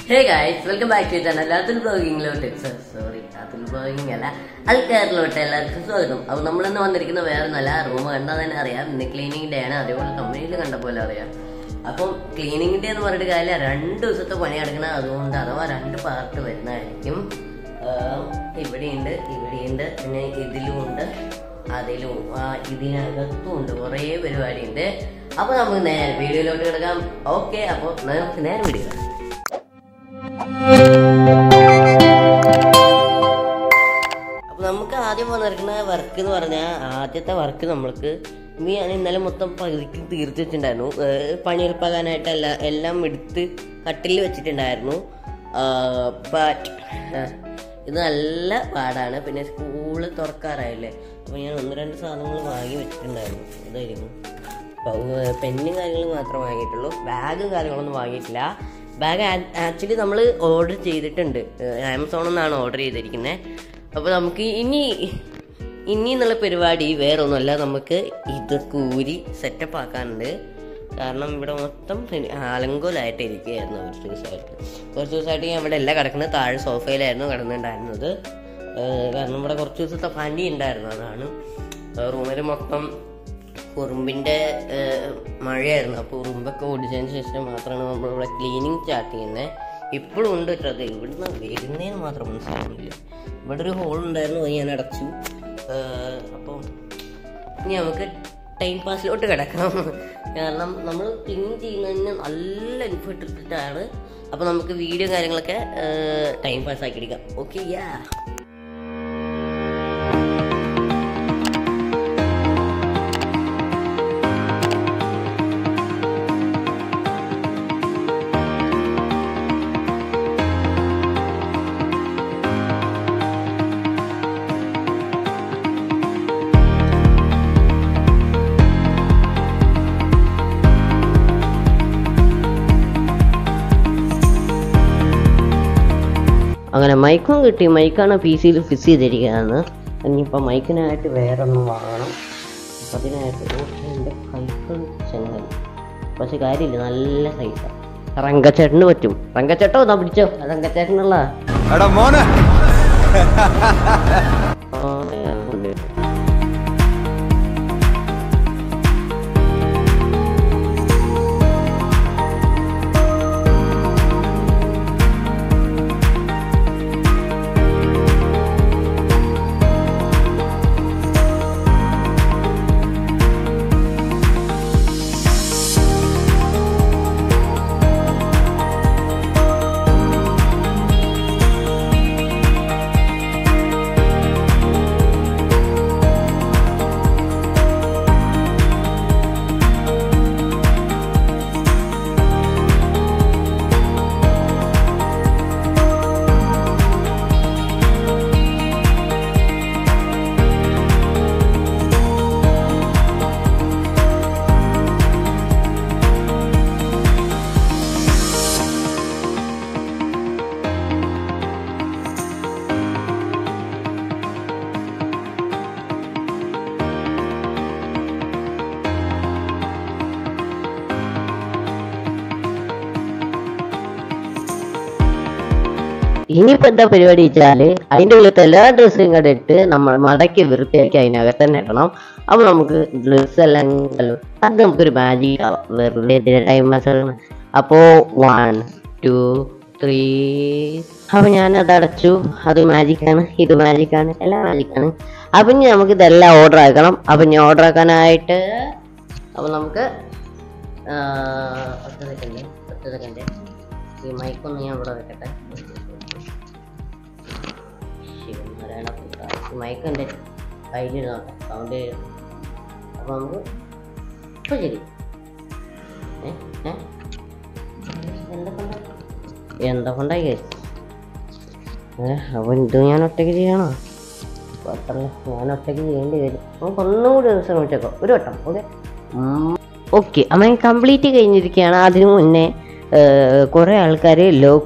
Hey guys, welcome back to the channel. Atul Vlogging sorry, Atul Vlogging അല്ല ആൾക്കാരിലോട്ട് എല്ലാവർക്കും സ്വാഗതം. അപ്പോൾ നമ്മളിന്ന് വന്നിരിക്കുന്ന വേറെ നല്ല റൂം കണ്ടാൽ തന്നെ അറിയാം, ഇന്ന് ക്ലീനിങ് ഡേ ആണ്. അതേപോലെ കമ്പനിയിൽ കണ്ട പോലെ അറിയാം. അപ്പം ക്ലീനിങ് ഡേ എന്ന് പറഞ്ഞിട്ട് കാര്യമില്ല, 2 ദിവസത്തെ പണി നടക്കണം. അതുകൊണ്ട് അഥവാ 2 പാർട്ട് വരുന്നതായിരിക്കും. ഇവിടെയുണ്ട്, പിന്നെ ഇതിലുമുണ്ട്, അതിലും ഇതിനകത്തും ഉണ്ട്, കുറേ പരിപാടിയുണ്ട്. അപ്പോൾ നമുക്ക് നേരെ വീഡിയോയിലോട്ട് കിടക്കാം. ഓക്കെ, അപ്പോൾ നമുക്ക് നേരെ വീഡിയോ കാണാം. അപ്പൊ നമുക്ക് ആദ്യം വന്നിരിക്കുന്ന വർക്ക് എന്ന് പറഞ്ഞാൽ, ആദ്യത്തെ വർക്ക് നമ്മൾക്ക് ഞാൻ ഇന്നലെ മൊത്തം പകുതിക്ക് തീർത്ത് വെച്ചിട്ടുണ്ടായിരുന്നു. പണി എളുപ്പാക്കാനായിട്ടല്ല, എല്ലാം എടുത്ത് കട്ടിൽ വെച്ചിട്ടുണ്ടായിരുന്നു. ബട്ട് ഇത് നല്ല പാടാണ്. പിന്നെ സ്കൂള് തുറക്കാറായില്ലേ, അപ്പോൾ ഞാൻ 1-2 സാധനങ്ങൾ വാങ്ങി വെച്ചിട്ടുണ്ടായിരുന്നു. ഇതായിരുന്നു പെന്നും കാര്യങ്ങളും മാത്രമേ വാങ്ങിയിട്ടുള്ളൂ, ബാഗും കാര്യങ്ങളൊന്നും വാങ്ങിയിട്ടില്ല. ബാഗ് ആക്ച്വലി നമ്മൾ ഓർഡർ ചെയ്തിട്ടുണ്ട്, ആമസോണിൽ നിന്നാണ് ഓർഡർ ചെയ്തിരിക്കുന്നത്. അപ്പോൾ നമുക്ക് ഇനി എന്നുള്ള പരിപാടി വേറെ ഒന്നുമല്ല, നമുക്ക് ഇത് കൂരി സെറ്റപ്പ് ആക്കാനുണ്ട്. കാരണം ഇവിടെ മൊത്തം അലങ്കോലായിട്ട് ഇരിക്കുകയായിരുന്നു കുറച്ച് ദിവസമായിട്ട് ഞാൻ ഇവിടെ എല്ലാം കിടക്കുന്നത്, താഴെ സോഫയിലായിരുന്നു കിടന്നുണ്ടായിരുന്നത്. കാരണം ഇവിടെ കുറച്ച് ദിവസത്തെ പനി ഉണ്ടായിരുന്നു, അതാണ്. റൂമിൽ മൊത്തം ഉറുമ്പിൻ്റെ മഴയായിരുന്നു. അപ്പോൾ ഉറുമ്പൊക്കെ ഓടിച്ചതിന് ശേഷം മാത്രമാണ് നമ്മളിവിടെ ക്ലീനിങ് സ്റ്റാർട്ട് ചെയ്യുന്നത്. ഇപ്പോഴും ഉണ്ട് കേട്ടത്, ഇവിടുന്ന് വരുന്നതിന് മാത്രം മനസ്സിലാകുന്നില്ല. ഇവിടെ ഒരു ഹോൾ ഉണ്ടായിരുന്നു, അത് ഞാൻ അടച്ചു. അപ്പം ഇനി നമുക്ക് ടൈം പാസിലോട്ട് കിടക്കണം. കാരണം നമ്മൾ ക്ലീൻ ചെയ്യുന്നതിന് നല്ല എഫേർട്ട് ഇട്ടിട്ടാണ്. അപ്പോൾ നമുക്ക് വീഡിയോ കാര്യങ്ങളൊക്കെ ടൈം പാസ് ആക്കി എടുക്കാം. Okay, yeah. അങ്ങനെ മൈക്കും കിട്ടി, മൈക്കാണ് PC ഫിക്സ് ചെയ്തിരിക്കുകയാണ്. ഇനിയിപ്പോൾ മൈക്കിനായിട്ട് വേറെ ഒന്നും വാങ്ങണം. അപ്പം അതിനായിട്ട് എൻ്റെ കൈകൾ ചെങ്ങൽ, പക്ഷെ കാര്യമില്ല, നല്ല സൈസാണ്. റങ്കച്ചേട്ടന് പറ്റും. റങ്കച്ചേട്ടോ എന്നാ പിടിച്ചോ, റങ്കച്ചേട്ടനുള്ള ഇനിയിപ്പോ എന്താ പരിപാടി വെച്ചാല്, അതിൻ്റെ ഉള്ളിലത്തെ എല്ലാ ഡ്രസ്സും കൂടെ ഇട്ട് നമ്മൾ മടക്കി വൃത്തിയാക്കി അതിനകത്ത് തന്നെ ഇടണം. അപ്പൊ നമുക്ക് ഡ്രസ്സ് എല്ലാം അത് നമുക്കൊരു മാജിക് ആവാം, വെറുതെ ടൈം പാസ്. അപ്പോ 1 2 3. അപ്പൊ ഞാനത് അടച്ചു. അത് മാജിക്കാണ്, ഇത് മാജിക്കാണ്, എല്ലാം മാജിക്കാണ്. അപ്പൊ ഇനി നമുക്ക് ഇതെല്ലാം ഓർഡർ ആക്കണം. അപ്പൊ ഇനി ഓർഡർ ആക്കാനായിട്ട് അപ്പൊ നമുക്ക് 10 സെക്കൻഡ് ഈ മൈക്കൊന്ന് ഞാൻ ഇവിടെ വെക്കട്ടെ. മൈക്കുണ്ട്, കയ്യിലിരുന്നോട്ടെ, സൗണ്ട് ചെയ്യും. അപ്പോൾ നമുക്ക് ഇപ്പോൾ ശരി. എന്തൊക്കെ ഉണ്ടായി? അപ്പോൾ ഇത് ഞാൻ ഒറ്റയ്ക്ക് ചെയ്യണോ? കുഴപ്പമില്ല, ഞാൻ ഒറ്റയ്ക്ക് ചെയ്യേണ്ടി വരും. നമുക്ക് ഒന്നുകൂടി ഒരു ശ്രമിച്ചേക്കോ, ഒരു വട്ടം. ഓക്കെ. അപ്പം കംപ്ലീറ്റ് കഴിഞ്ഞിരിക്കുകയാണ്. അതിനു മുന്നേ കുറേ ആൾക്കാർ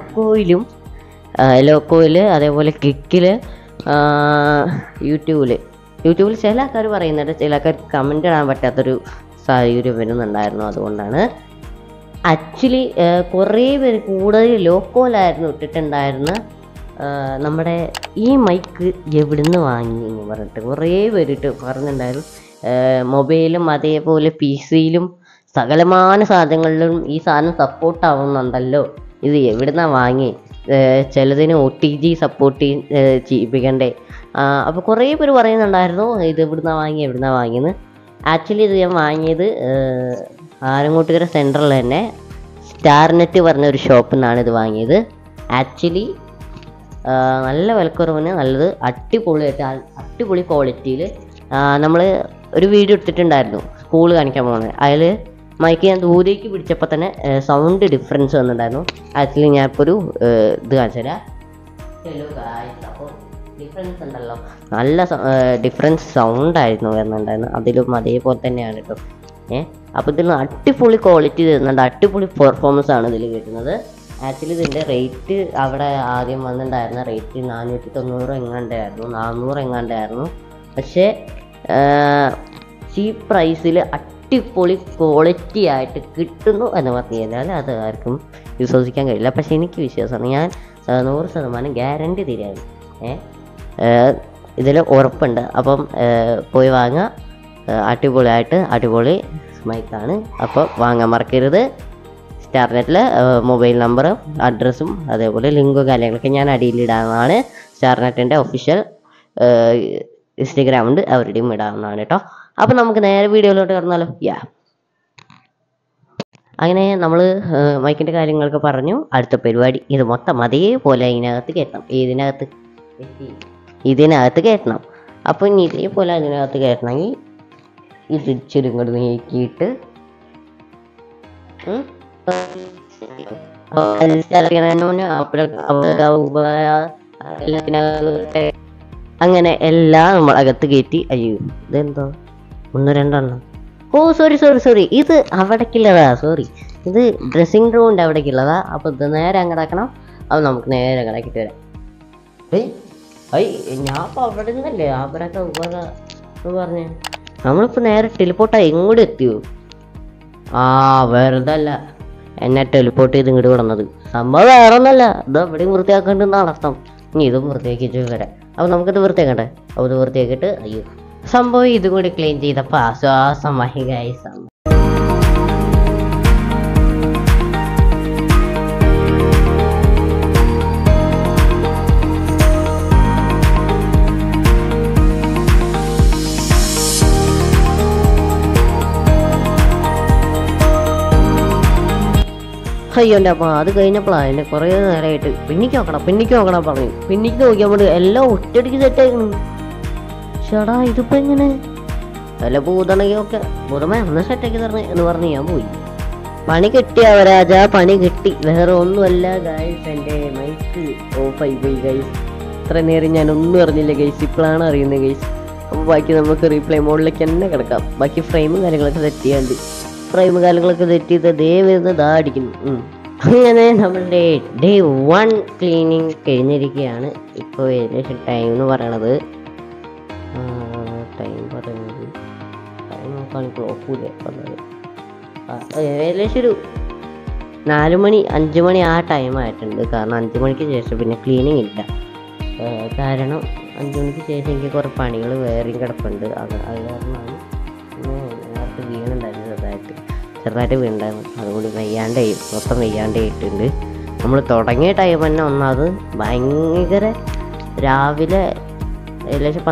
ലോക്കോയിൽ അതേപോലെ ക്ലിക്കിൽ യൂട്യൂബിൽ ചില ആൾക്കാർ പറയുന്നുണ്ട്, ചില ആൾക്കാർ കമൻ്റ് ഇടാൻ പറ്റാത്തൊരു സാഹചര്യം വരുന്നുണ്ടായിരുന്നു. അതുകൊണ്ടാണ് ആക്ച്വലി കുറേ പേര് കൂടുതൽ ലോക്കോലായിരുന്നു ഇട്ടിട്ടുണ്ടായിരുന്ന നമ്മുടെ ഈ മൈക്ക് എവിടുന്ന് വാങ്ങി എന്ന് പറഞ്ഞിട്ട് കുറേ പേരിട്ട് പറഞ്ഞിട്ടുണ്ടായിരുന്നു. മൊബൈലും അതേപോലെ PC-യിലും സകലമാന സാധനങ്ങളിലും ഈ സാധനം സപ്പോർട്ട് ആവുന്നുണ്ടല്ലോ, ഇത് എവിടുന്നാണ് വാങ്ങി, ചിലതിന് OTG സപ്പോർട്ട് ചെയ്യിപ്പിക്കണ്ടേ. അപ്പോൾ കുറേ പേര് പറയുന്നുണ്ടായിരുന്നു ഇത് എവിടുന്നാണ് വാങ്ങിയെന്ന്. ആക്ച്വലി ഇത് ഞാൻ വാങ്ങിയത് ആലങ്ങോട്ടുകര സെൻറ്ററിൽ തന്നെ സ്റ്റാർനെറ്റ് പറഞ്ഞൊരു ഷോപ്പിൽ നിന്നാണ് ഇത് വാങ്ങിയത്. ആക്ച്വലി നല്ല വിലക്കുറവിന് നല്ലത് അടിപൊളി ക്വാളിറ്റിയിൽ നമ്മൾ ഒരു വീഡിയോ എടുത്തിട്ടുണ്ടായിരുന്നു സ്കൂൾ കാണിക്കാൻ പോകുന്നത്. അതിൽ മൈക്ക് ഞാൻ ദൂരേക്ക് പിടിച്ചപ്പോൾ തന്നെ സൗണ്ട് ഡിഫറൻസ് വന്നിട്ടുണ്ടായിരുന്നു. ആക്ച്വലി ഞാനിപ്പോൾ ഒരു ഇത് കാണിച്ചു തരാം. അപ്പോൾ ഡിഫറൻസ് ഉണ്ടല്ലോ, നല്ല ഡിഫറൻസ് സൗണ്ടായിരുന്നു വരുന്നുണ്ടായിരുന്നു. അതിലും അതേപോലെ തന്നെയാണ് കേട്ടോ. അപ്പോൾ ഇതിൽ അടിപൊളി ക്വാളിറ്റി തരുന്നുണ്ട്, അടിപൊളി പെർഫോമൻസ് ആണ് ഇതിൽ കിട്ടുന്നത്. ആക്ച്വലി ഇതിൻ്റെ റേറ്റ് അവിടെ ആദ്യം വന്നിട്ടുണ്ടായിരുന്ന റേറ്റ് 490 എങ്ങാണ്ടായിരുന്നു, 400 എങ്ങാണ്ടായിരുന്നു. പക്ഷേ ചീപ്പ് പ്രൈസിൽ അടിപൊളി ക്വാളിറ്റി ആയിട്ട് കിട്ടുന്നു എന്ന് പറഞ്ഞു കഴിഞ്ഞാൽ അത് ആർക്കും വിശ്വസിക്കാൻ കഴിയില്ല. പക്ഷേ എനിക്ക് വിശ്വാസമാണ്, ഞാൻ 100% ഗ്യാരണ്ടി തരികയാണ്. ഇതിൽ ഉറപ്പുണ്ട്. അപ്പം പോയി വാങ്ങുക, അടിപൊളി മൈക്കാണ്. അപ്പോൾ വാങ്ങാൻ മറക്കരുത്. സ്റ്റാർനെറ്റിൽ മൊബൈൽ നമ്പറും അഡ്രസ്സും അതേപോലെ ലിങ്കും കാര്യങ്ങളൊക്കെ ഞാൻ അടിയിലിടാവുന്നതാണ്. സ്റ്റാർനെറ്റിൻ്റെ ഒഫീഷ്യൽ ഇൻസ്റ്റഗ്രാം ഉണ്ട്, അവരുടെയും ഇടാവുന്നതാണ് കേട്ടോ. അപ്പോൾ നമുക്ക് നേരെ വീഡിയോയിലോട്ട് കടന്നാലോ. അങ്ങനെ നമ്മൾ മൈക്കിൻ്റെ കാര്യങ്ങളൊക്കെ പറഞ്ഞു. അടുത്ത പരിപാടി ഇത് മൊത്തം അതേപോലെ ഇതിനകത്ത് കയറ്റണം. അപ്പോൾ ഇനി ഇതേപോലെ അതിനകത്ത് കയറ്റണമെങ്കിൽ ഇത് ഇച്ചിരി ഇങ്ങോട്ട് നീക്കിയിട്ട് അങ്ങനെ എല്ലാം നമ്മൾ അകത്ത് കയറ്റി. അയ്യോ ഇതെന്തോ 1-2 സോറി ഇത് അവിടേക്കുള്ളതാ. ഇത് ഡ്രസ്സിങ് റൂമിൻ്റെ അവിടേക്കുള്ളതാ. അപ്പോൾ ഇത് നേരെ അങ്ങടാക്കണം. അപ്പോൾ നമുക്ക് നേരെ അങ്ങടാക്കിയിട്ട് വരാം. ഞാൻ അപ്പോൾ അവിടെ നിന്നല്ലേ അവരൊക്കെ പറഞ്ഞേ. നമ്മളിപ്പോൾ നേരെ ടെലിപ്പോർട്ടായി ഇങ്ങോട്ട് എത്തിയോ? വെറുതെ അല്ല എന്നെ ടെലിപ്പോർട്ട് ചെയ്ത് ഇങ്ങോട്ട് വിടുന്നത്. സംഭവം വേറെ ഒന്നല്ല, ഇത് എവിടെയും വൃത്തിയാക്കേണ്ടെന്നാണ് അർത്ഥം. ഇനി ഇതും വൃത്തിയാക്കിയിട്ട് വരാം. അപ്പോൾ നമുക്കിത് വൃത്തിയാക്കണ്ടേ? അപ്പോൾ ഇത് വൃത്തിയാക്കിയിട്ട് അയ്യോ സംഭവം ഇതും കൂടി ക്ലീൻ ചെയ്തപ്പോൾ ആശ്വാസമായി ഗൈസ്. അയ്യോ എൻ്റെ അപ്പം അത് കഴിഞ്ഞപ്പോഴാണ് എന്നെ കുറേ നേരമായിട്ട് പിന്നിക്ക് നോക്കണം പറഞ്ഞു. പിന്നിക്ക് നോക്കിയപ്പോൾ എല്ലാം ഒറ്റയടിക്ക് സെറ്റായിരുന്നു. ചേടാ ഇതിപ്പോൾ എങ്ങനെ വല്ല ഭൂതണയൊക്കെ ഭൂതമേ ഒന്ന് സെറ്റാക്കി തരണേ എന്ന് പറഞ്ഞ് ഞാൻ പോയി. പണി കിട്ടിയ അവരാജാ, പണി കിട്ടി. വേറെ ഒന്നുമല്ല ഗൈസ്, എൻ്റെ മൈക്ക് ഓഫായി പോയി ഗൈസ്. ഇത്ര നേരം ഞാനൊന്നും അറിഞ്ഞില്ല ഗൈസ്, ഇപ്പോഴാണ് അറിയുന്നത് ഗൈസ്. അപ്പോൾ ബാക്കി നമുക്ക് റീപ്ലേ മോഡിലേക്ക് തന്നെ കിടക്കാം. ബാക്കി ഫ്രെയിമും കാര്യങ്ങളൊക്കെ സെറ്റ് ചെയ്യാണ്ട് സെറ്റ് ചെയ്ത് വരുന്നത് അടിക്കുന്നു. അങ്ങനെ നമ്മളുടെ ഡേ 1 ക്ലീനിങ് കഴിഞ്ഞിരിക്കുകയാണ്. ഇപ്പോൾ ഏകദേശം ടൈം പറയണത് ക്ലോക്കൂലേ പറഞ്ഞത് ഏകദേശം ഒരു 4 മണി 5 മണി ആ ടൈം ആയിട്ടുണ്ട്. കാരണം 5 മണിക്ക് ശേഷം പിന്നെ ക്ലീനിങ് ഇല്ല. കാരണം 5 മണിക്ക് ശേഷം എനിക്ക് കുറേ പണികൾ വേറെയും കിടപ്പുണ്ട്. അത് കാരണമാണ് നേരത്തെ വീണുണ്ടായിരുന്നു, ചെറുതായിട്ട് വീണുണ്ടായിരുന്നു. അതുകൊണ്ട് മൊത്തം വെയ്യാണ്ടായിട്ടുണ്ട്. നമ്മൾ തുടങ്ങിയ ടൈം തന്നെ ഒന്നാമത് ഭയങ്കര രാവിലെ ഏകദേശം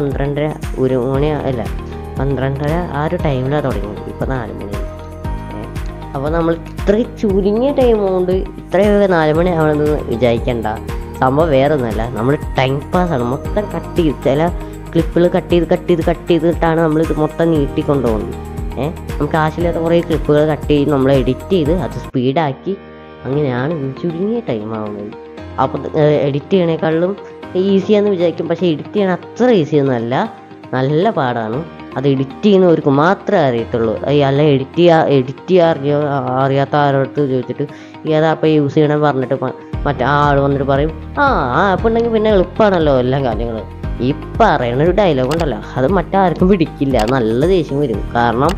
12:30 ആ ഒരു ടൈമിലാണ് തുടങ്ങിയത്. ഇപ്പോൾ 4 മണി. അപ്പോൾ നമ്മൾ ഇത്രയും ചുരുങ്ങിയ ടൈം കൊണ്ട് ഇത്രയൊക്കെ 4 മണി ആവണമെന്ന് വിചാരിക്കേണ്ട. സംഭവം വേറെ ഒന്നുമല്ല, നമ്മൾ ടൈം പാസ്സാണ്. മൊത്തം കട്ട് ചെയ്ത് ചില ക്ലിപ്പുകൾ കട്ട് ചെയ്തിട്ടാണ് നമ്മളിത് മൊത്തം നീട്ടിക്കൊണ്ടുപോകുന്നത്. നമുക്ക് ആവശ്യമില്ലാത്ത കുറേ ക്ലിപ്പുകൾ കട്ട് ചെയ്ത് നമ്മൾ എഡിറ്റ് ചെയ്ത് അത് സ്പീഡാക്കി അങ്ങനെയാണ് ചുരുങ്ങിയ ടൈം ആവുന്നത്. അപ്പോൾ എഡിറ്റ് ചെയ്യണേക്കാളും ഈസിയാന്ന് വിചാരിക്കും, പക്ഷേ എഡിറ്റ് ചെയ്യണ അത്ര ഈസിയൊന്നുമല്ല, നല്ല പാടാണ്. അത് എഡിറ്റ് ചെയ്യുന്നവർക്ക് മാത്രമേ അറിയത്തുള്ളൂ. അല്ല എഡിറ്റ് അറിയാത്ത ആരോടത്ത് ചോദിച്ചിട്ട് ഏതാ ആപ്പ് യൂസ് ചെയ്യണമെന്ന് പറഞ്ഞിട്ട് മറ്റേ ആൾ വന്നിട്ട് പറയും ആ ആപ്പ് ഉണ്ടെങ്കിൽ പിന്നെ എളുപ്പമാണല്ലോ എല്ലാ കാര്യങ്ങളും. ഈ പറയണൊരു ഡയലോഗ് ഉണ്ടല്ലോ, അത് മറ്റാർക്കും പിടിക്കില്ല. നല്ല ദേഷ്യം വരും. കാരണം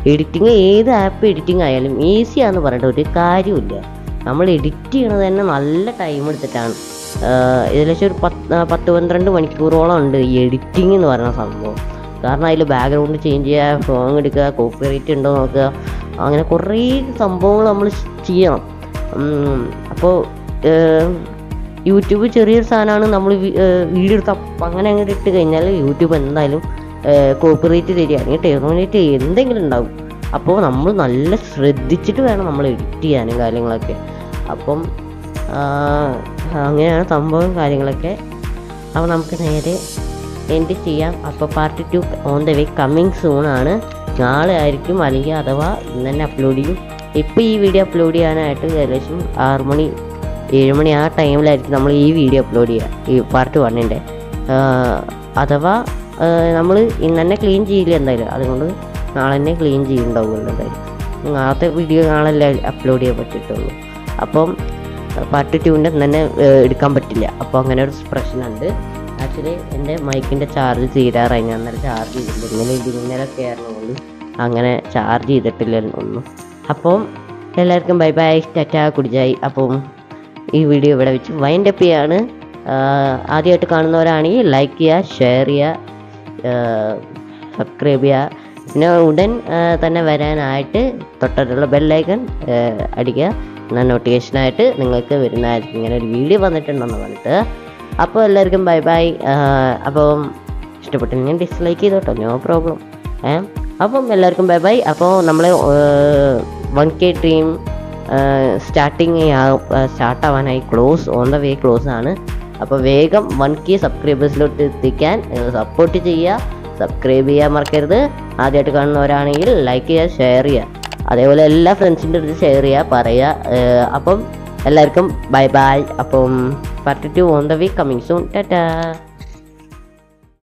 എഡിറ്റിങ് ഏത് ആപ്പ് എഡിറ്റിംഗ് ആയാലും ഈസിയാന്ന് പറഞ്ഞിട്ട് ഒരു കാര്യമില്ല. നമ്മൾ എഡിറ്റ് ചെയ്യണത് തന്നെ നല്ല ടൈം എടുത്തിട്ടാണ്. ഏകദേശം ഒരു 10-12 മണിക്കൂറോളം ഉണ്ട് ഈ എഡിറ്റിംഗ് എന്ന് പറയുന്ന സംഭവം. കാരണം അതിൽ ബാക്ക്ഗ്രൗണ്ട് ചേഞ്ച് ചെയ്യുക, സോങ് എടുക്കുക, കോപ്പിറൈറ്റ് ഉണ്ടോ നോക്കുക, അങ്ങനെ കുറേ സംഭവങ്ങൾ നമ്മൾ ചെയ്യണം. അപ്പോൾ യൂട്യൂബ് ചെറിയൊരു സാധനമാണ്. നമ്മൾ വീഡിയോ എടുത്ത് അങ്ങനെ അങ്ങോട്ട് ഇട്ട് കഴിഞ്ഞാൽ യൂട്യൂബ് എന്തായാലും കോപ്പിറൈറ്റ് തരിക, അല്ലെങ്കിൽ ടെർമിനേറ്റ് എന്തെങ്കിലും ഉണ്ടാവും. അപ്പോൾ നമ്മൾ നല്ല ശ്രദ്ധിച്ചിട്ട് വേണം നമ്മൾ എഡിറ്റ് ചെയ്യാനും കാര്യങ്ങളൊക്കെ. അപ്പം അങ്ങനെയാണ് സംഭവം കാര്യങ്ങളൊക്കെ. അപ്പോൾ നമുക്ക് നേരെ എൻഡ് ചെയ്യാം. അപ്പോൾ part 2 on the way, coming soon ആണ്. നാളെ ആയിരിക്കും, അല്ലെങ്കിൽ അഥവാ ഇന്ന് തന്നെ അപ്ലോഡ് ചെയ്യും. ഇപ്പോൾ ഈ വീഡിയോ അപ്ലോഡ് ചെയ്യാനായിട്ട് ഏകദേശം 6 മണി 7 മണി ആ ടൈമിലായിരിക്കും നമ്മൾ ഈ വീഡിയോ അപ്ലോഡ് ചെയ്യുക, ഈ പാർട്ട് 1-ൻ്റെ. അഥവാ നമ്മൾ ഇന്ന് തന്നെ ക്ലീൻ ചെയ്യില്ല എന്തായാലും, അതുകൊണ്ട് നാളെ തന്നെ ക്ലീൻ ചെയ്യുന്നുണ്ടാവുമല്ലോ എന്തായാലും. നാളത്തെ വീഡിയോ നാളെ അപ്ലോഡ് ചെയ്യാൻ പറ്റിയിട്ടുള്ളൂ. അപ്പം പാർട്ട് 2-ൻ്റെ തന്നെ എടുക്കാൻ പറ്റില്ല. അപ്പോൾ അങ്ങനെ ഒരു പ്രശ്നമുണ്ട്. ആക്ച്വലി എൻ്റെ മൈക്കിൻ്റെ ചാർജ് തീരാറായി. ഞാൻ അന്നേരം ചാർജ് ചെയ്തിട്ടില്ല, ഇന്നലെ കയറുന്നതുകൊണ്ട് അങ്ങനെ ചാർജ് ചെയ്തിട്ടില്ല ഒന്നും. അപ്പം എല്ലാവർക്കും ബൈ ബൈ, ടാറ്റാ, കുടിച്ചായി. അപ്പം ഈ വീഡിയോ ഇവിടെ വെച്ച് വൈൻഡ് അപ്പ് ചെയ്യാണ്. ആദ്യമായിട്ട് കാണുന്നവരാണെങ്കിൽ ലൈക്ക് ചെയ്യുക, ഷെയർ ചെയ്യുക, സബ്സ്ക്രൈബ് ചെയ്യുക. പിന്നെ ഉടൻ തന്നെ വരാനായിട്ട് തൊട്ടടുത്തുള്ള ബെല്ലൈക്കൺ അടിക്കുക. എന്നാൽ നോട്ടിഫിക്കേഷനായിട്ട് നിങ്ങൾക്ക് വരുന്നതായിരിക്കും ഇങ്ങനെ ഒരു വീഡിയോ വന്നിട്ടുണ്ടെന്ന് പറഞ്ഞിട്ട്. അപ്പോൾ എല്ലാവർക്കും ബൈ ബൈ. അപ്പം ഇഷ്ടപ്പെട്ടെങ്കിൽ ഡിസ്ലൈക്ക് ചെയ്തോട്ടോ, നോ പ്രോബ്ലം. അപ്പം എല്ലാവർക്കും ബൈ ബൈ. അപ്പോൾ നമ്മൾ 1K ഡ്രീം സ്റ്റാർട്ടാവാനായി, close on the way close ആണ്. അപ്പോൾ വേഗം 1K സബ്സ്ക്രൈബേഴ്സിലോട്ട് എത്തിക്കാൻ സപ്പോർട്ട് ചെയ്യുക, സബ്സ്ക്രൈബ് ചെയ്യാൻ മറക്കരുത്. ആദ്യമായിട്ട് കാണുന്നവരാണെങ്കിൽ ലൈക്ക് ചെയ്യുക, ഷെയർ ചെയ്യുക, അതേപോലെ എല്ലാ ഫ്രണ്ട്സിൻ്റെ അടുത്ത് ഷെയർ ചെയ്യുക, പറയുക. അപ്പം എല്ലാവർക്കും ബൈ ബൈ. അപ്പം part 2 on the way, coming soon, Tata.